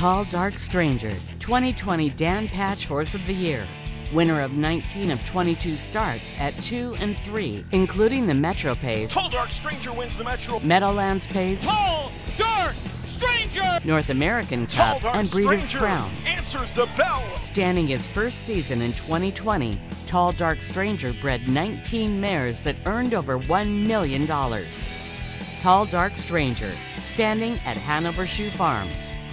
Tall Dark Stranger, 2020 Dan Patch Horse of the Year. Winner of 19 of 22 starts at 2 and 3, including the Metro Pace, Tall Dark Stranger wins the Metro, Meadowlands Pace, Tall Dark Stranger, North American Cup, and Breeders' Crown. Answers the bell. Standing his first season in 2020, Tall Dark Stranger bred 19 mares that earned over $1 million. Tall Dark Stranger, standing at Hanover Shoe Farms.